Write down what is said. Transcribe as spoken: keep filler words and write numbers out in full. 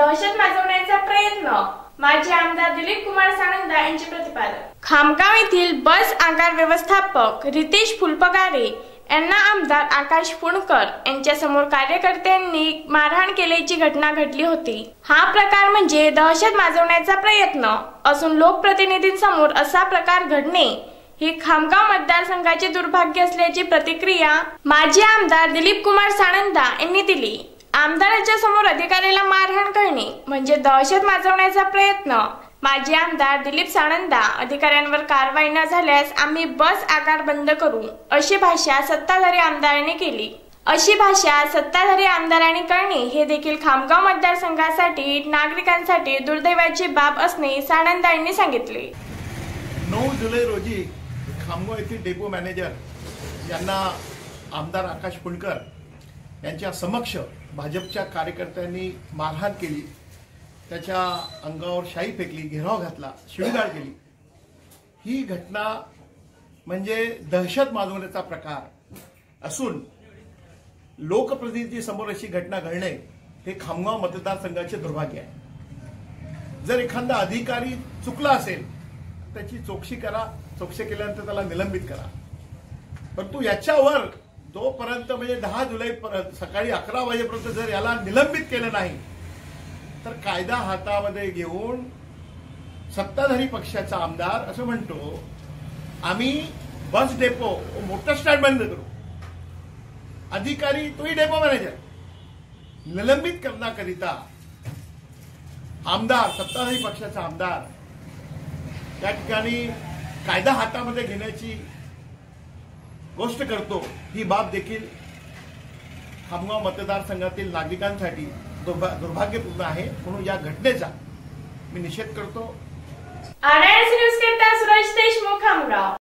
दहशत माजवण्याचा प्रयत्न, माजी आमदार दिलीप कुमार साणंद यांचे प्रतिपादन। खामगाव येथील बस आगार व्यवस्थापक रितेश फुलपगारे यांना आमदार आकाश पुणकर यांच्या समोर कार्यकर्त्यांनी मारहाण केल्याची घटना घडली होती। हा प्रकार म्हणजे दहशत माजवण्याचा प्रयत्न असून लोकप्रतिनिधींसमोर असा प्रकार घडणे हे खामगाव मतदारसंघाचे दुर्भाग्य असल्याची प्रतिक्रिया माजी आमदार दिलीप कुमार साणंद यांनी दिली। आमदाराच्या समोर अधिकाऱ्याला मारहाण करणे म्हणजे दहशत माजवण्याचा प्रयत्न। माजी आमदार दिलीप साणंद अधिकाऱ्यांवर कारवाई न झाल्यास आम्ही बस आगार बंद करू अशी भाषा सत्ताधारी आमदारांनी केली। अशी भाषा सत्ताधारी आमदारांनी करणे हे देखील खामगाव मतदारसंघासाठी नागरिकांसाठी दुर्दैवाची बाब असणे साणंद यांनी सांगितले। नऊ जुलै रोजी खामगाव येथील डेपो मॅनेजर यांना आमदार आकाश पुणकर यांच्या समक्ष भाजपच्या कार्यकर्त्यांनी मारहाण केली, त्याच्या अंगावर शाई फेकली, घेराव घातला, शिवीगाळ केली। ही घटना म्हणजे दहशत माजवण्याचा प्रकार असून लोकप्रतिनिधी समोर अशी घटना घडणे हे खामगाव मतदारसंघाचे दुर्भाग्य आहे। जर एखादा अधिकारी चुकला असेल त्याची चौकशी करा, चौकशी केल्यानंतर त्याला निलंबित करा, परंतु याच्यावर तोपर्यंत म्हणजे दहा जुलै सकाळी अकरा वाजेपर्यंत जर याला निलंबित केलं नाही तर कायदा हातामध्ये घेऊन सत्ताधारी पक्षाचा आमदार असं म्हणतो आम्ही बस डेपो मोटर स्टँड बंद करू, अधिकारी तोही डेपो मॅनेजर निलंबित करण्याकरिता आमदार सत्ताधारी पक्षाचा आमदार त्या ठिकाणी कायदा हातामध्ये घेण्याची गोष्ट करतो। ही बाब देखील खामगाव मतदारसंघातील नागरिकांसाठी दुर्भाग्यपूर्ण आहे, म्हणून या घटनेचा मी निषेध करतो। आरएनसी न्यूज करता सुरेश देशमुख खामगाव।